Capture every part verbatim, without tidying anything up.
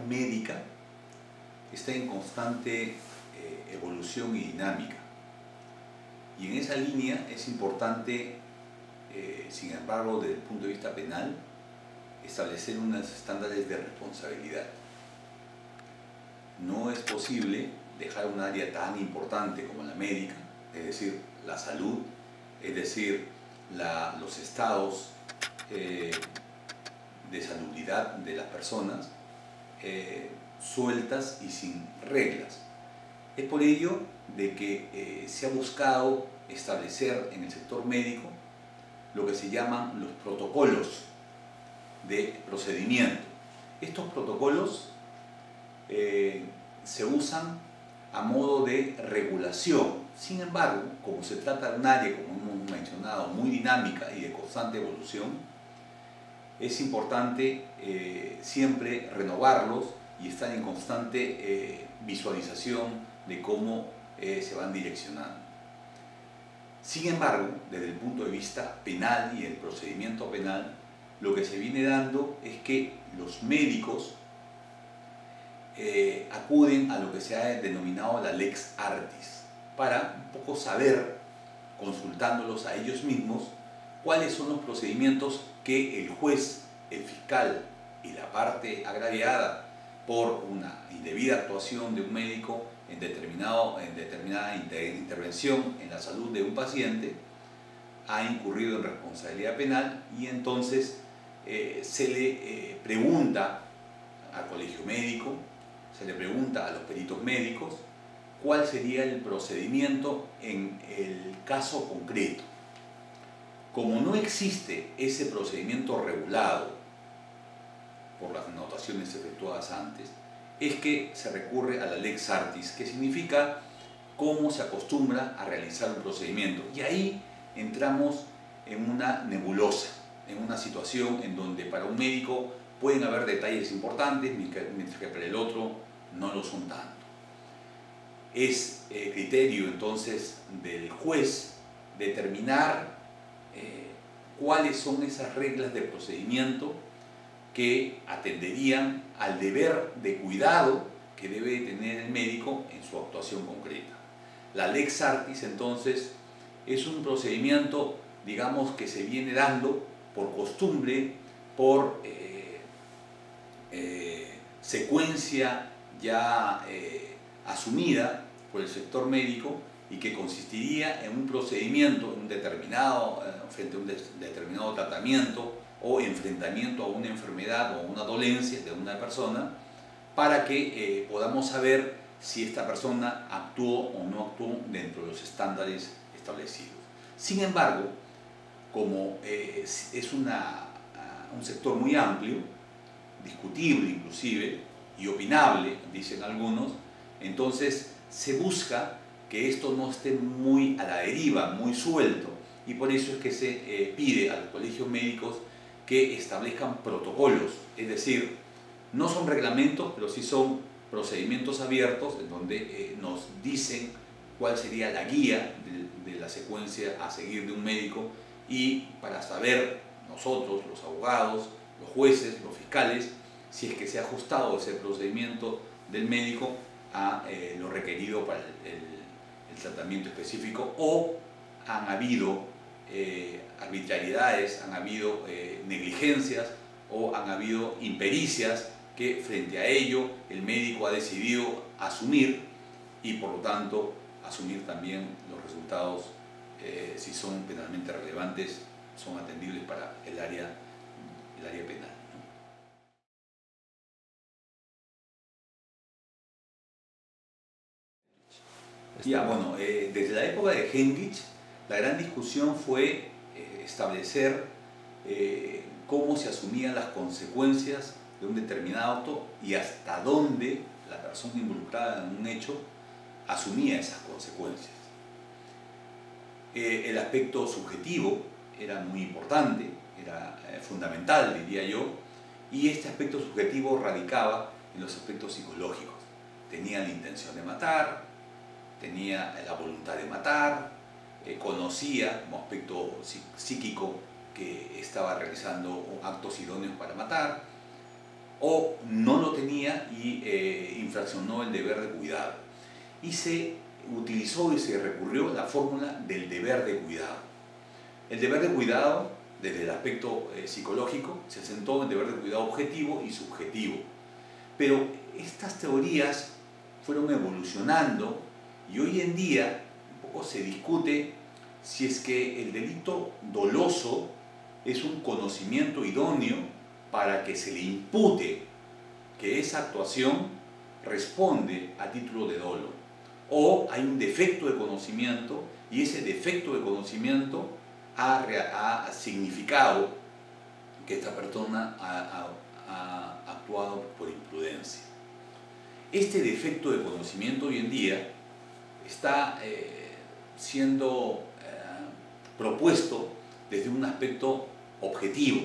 médica está en constante eh, evolución y dinámica. Y en esa línea es importante, eh, sin embargo, desde el punto de vista penal, establecer unos estándares de responsabilidad. No es posible dejar un área tan importante como la médica, es decir, la salud, es decir, la, los estados eh, de salubridad de las personas, eh, sueltas y sin reglas. Es por ello de que eh, se ha buscado establecer en el sector médico lo que se llaman los protocolos de procedimiento. Estos protocolos eh, se usan a modo de regulación. Sin embargo, como se trata de un área, como hemos mencionado, muy dinámica y de constante evolución, es importante eh, siempre renovarlos y estar en constante eh, visualización de cómo eh, se van direccionando. Sin embargo, desde el punto de vista penal y el procedimiento penal, lo que se viene dando es que los médicos eh, acuden a lo que se ha denominado la lex artis, para un poco saber, consultándolos a ellos mismos, cuáles son los procedimientos que el juez, el fiscal y la parte agraviada por una indebida actuación de un médico en, determinado, en determinada inter intervención en la salud de un paciente ha incurrido en responsabilidad penal, y entonces eh, se le eh, pregunta al colegio médico, se le pregunta a los peritos médicos cuál sería el procedimiento en el caso concreto. Como no existe ese procedimiento regulado por las anotaciones efectuadas antes, es que se recurre a la lex artis, que significa cómo se acostumbra a realizar un procedimiento. Y ahí entramos en una nebulosa, en una situación en donde para un médico pueden haber detalles importantes, mientras que para el otro no lo son tanto. Es eh, criterio entonces del juez determinar eh, cuáles son esas reglas de procedimiento que atenderían al deber de cuidado que debe tener el médico en su actuación concreta. La lex artis entonces es un procedimiento, digamos, que se viene dando por costumbre, por eh, eh, secuencia ya eh, asumida por el sector médico, y que consistiría en un procedimiento un determinado, eh, frente a un de determinado tratamiento o enfrentamiento a una enfermedad o una dolencia de una persona, para que eh, podamos saber si esta persona actuó o no actuó dentro de los estándares establecidos. Sin embargo, como eh, es una, un sector muy amplio, discutible inclusive, y opinable, dicen algunos, entonces se busca que esto no esté muy a la deriva, muy suelto, y por eso es que se eh, pide a los colegios médicos que establezcan protocolos, es decir, no son reglamentos, pero sí son procedimientos abiertos en donde eh, nos dicen cuál sería la guía de, de la secuencia a seguir de un médico, y para saber nosotros, los abogados, los jueces, los fiscales, si es que se ha ajustado ese procedimiento del médico a eh, lo requerido para el, el, el tratamiento específico, o han habido eh, arbitrariedades, han habido eh, negligencias o han habido impericias que frente a ello el médico ha decidido asumir, y por lo tanto asumir también los resultados, eh, si son penalmente relevantes, son atendibles para el área, el área penal. Ya, bueno, eh, desde la época de Henrich, la gran discusión fue eh, establecer eh, cómo se asumían las consecuencias de un determinado acto y hasta dónde la persona involucrada en un hecho asumía esas consecuencias. Eh, el aspecto subjetivo era muy importante, era eh, fundamental, diría yo, y este aspecto subjetivo radicaba en los aspectos psicológicos. Tenía la intención de matar, tenía la voluntad de matar, eh, conocía como aspecto psíquico que estaba realizando actos idóneos para matar, o no lo tenía y eh, infraccionó el deber de cuidado. Y se utilizó y se recurrió a la fórmula del deber de cuidado. El deber de cuidado, desde el aspecto eh, psicológico, se asentó en deber de cuidado objetivo y subjetivo. Pero estas teorías fueron evolucionando y hoy en día un poco se discute si es que el delito doloso es un conocimiento idóneo para que se le impute que esa actuación responde a título de dolo, o hay un defecto de conocimiento y ese defecto de conocimiento ha, ha significado que esta persona ha, ha, ha actuado por imprudencia. Este defecto de conocimiento hoy en día está eh, siendo eh, propuesto desde un aspecto objetivo.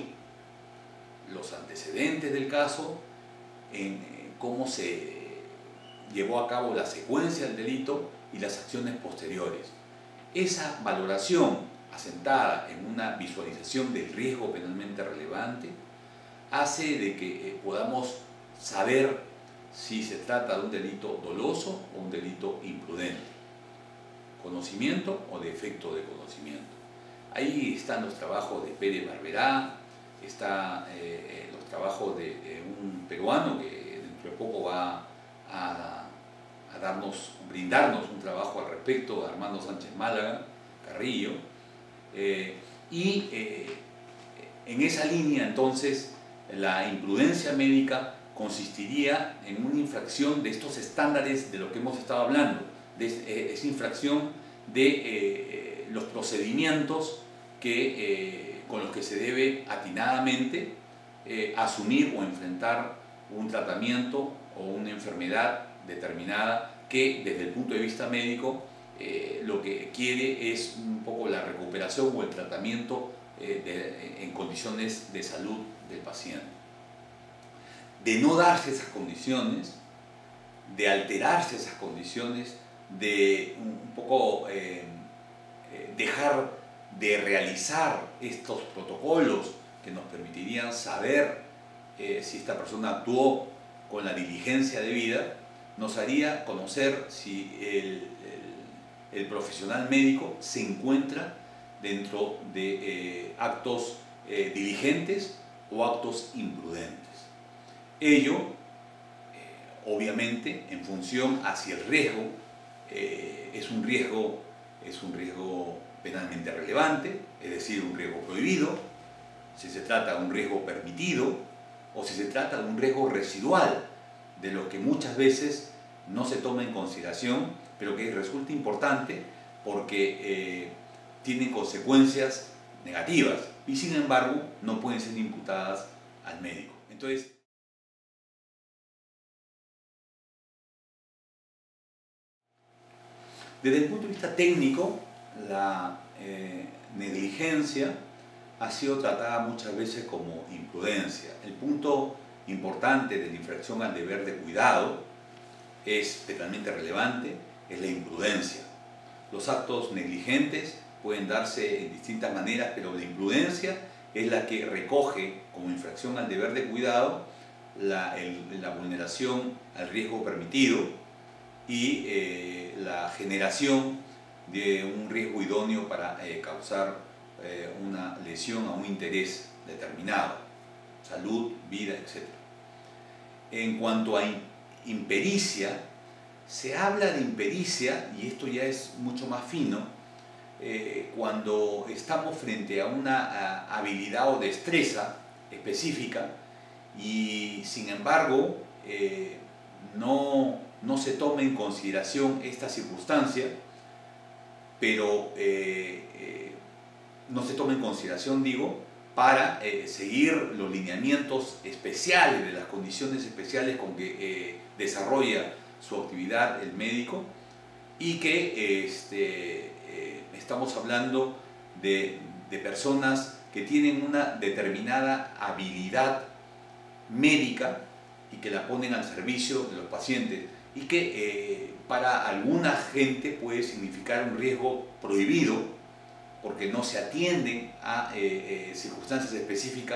Los antecedentes del caso, en eh, cómo se llevó a cabo la secuencia del delito y las acciones posteriores. Esa valoración asentada en una visualización del riesgo penalmente relevante hace de que eh, podamos saber si se trata de un delito doloso o un delito imprudente, conocimiento o defecto de conocimiento. Ahí están los trabajos de Pérez Barberá, están eh, los trabajos de, de un peruano que dentro de poco va a, a darnos, brindarnos un trabajo al respecto, Armando Sánchez Málaga, Carrillo, eh, y eh, en esa línea entonces la imprudencia médica consistiría en una infracción de estos estándares de lo que hemos estado hablando, de eh, esa infracción de eh, los procedimientos que, eh, con los que se debe atinadamente eh, asumir o enfrentar un tratamiento o una enfermedad determinada que desde el punto de vista médico eh, lo que quiere es un poco la recuperación o el tratamiento eh, de, en condiciones de salud del paciente. De no darse esas condiciones, de alterarse esas condiciones, de un, un poco eh, eh, dejar de realizar estos protocolos que nos permitirían saber eh, si esta persona actuó con la diligencia debida, nos haría conocer si el, el, el profesional médico se encuentra dentro de eh, actos eh, diligentes o actos imprudentes. Ello, eh, obviamente, en función hacia el riesgo, eh, es un riesgo, es un riesgo penalmente relevante, es decir, un riesgo prohibido, si se trata de un riesgo permitido o si se trata de un riesgo residual, de lo que muchas veces no se toma en consideración, pero que resulta importante porque eh, tienen consecuencias negativas y sin embargo no pueden ser imputadas al médico. Entonces, desde el punto de vista técnico, la eh, negligencia ha sido tratada muchas veces como imprudencia. El punto importante de la infracción al deber de cuidado es penalmente relevante, es la imprudencia. Los actos negligentes pueden darse en distintas maneras, pero la imprudencia es la que recoge como infracción al deber de cuidado la, el, la vulneración al riesgo permitido y eh, la generación de un riesgo idóneo para eh, causar eh, una lesión a un interés determinado, salud, vida, etcétera. En cuanto a impericia, se habla de impericia, y esto ya es mucho más fino, eh, cuando estamos frente a una a, habilidad o destreza específica y sin embargo eh, no, no se toma en consideración esta circunstancia, pero eh, eh, no se toma en consideración, digo, para eh, seguir los lineamientos especiales de las condiciones especiales con que eh, desarrolla su actividad el médico y que este, eh, estamos hablando de, de personas que tienen una determinada habilidad médica y que la ponen al servicio de los pacientes y que eh, para alguna gente puede significar un riesgo prohibido porque no se atienden a eh, eh, circunstancias específicas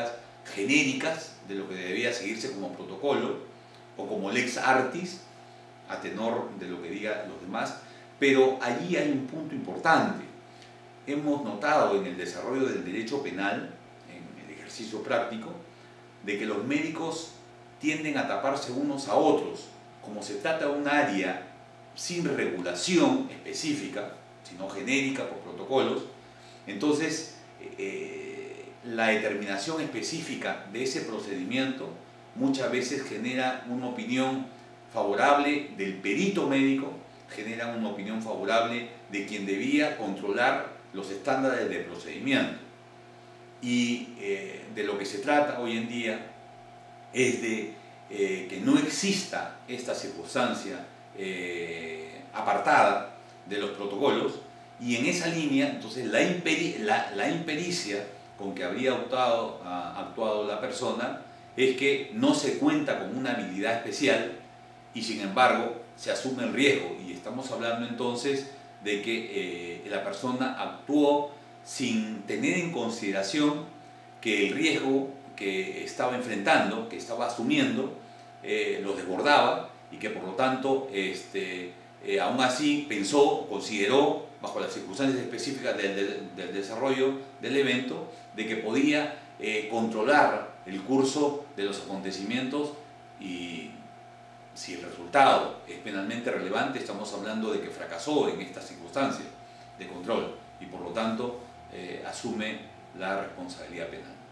genéricas de lo que debía seguirse como protocolo o como lex artis, a tenor de lo que digan los demás, pero allí hay un punto importante. Hemos notado en el desarrollo del derecho penal, en el ejercicio práctico, de que los médicos tienden a taparse unos a otros. Como se trata de un área sin regulación específica, sino genérica por protocolos, entonces eh, la determinación específica de ese procedimiento muchas veces genera una opinión favorable del perito médico, genera una opinión favorable de quien debía controlar los estándares de procedimiento. Y eh, de lo que se trata hoy en día es de eh, que no exista esta circunstancia eh, apartada de los protocolos, y en esa línea entonces la, imperi la, la impericia con que habría actuado, a, actuado la persona es que no se cuenta con una habilidad especial y sin embargo se asume el riesgo, y estamos hablando entonces de que eh, la persona actuó sin tener en consideración que el riesgo que estaba enfrentando, que estaba asumiendo, eh, lo desbordaba, y que por lo tanto este, eh, aún así pensó, consideró, bajo las circunstancias específicas del, del, del desarrollo del evento, de que podía eh, controlar el curso de los acontecimientos, y si el resultado es penalmente relevante, estamos hablando de que fracasó en estas circunstancias de control y por lo tanto eh, asume la responsabilidad penal.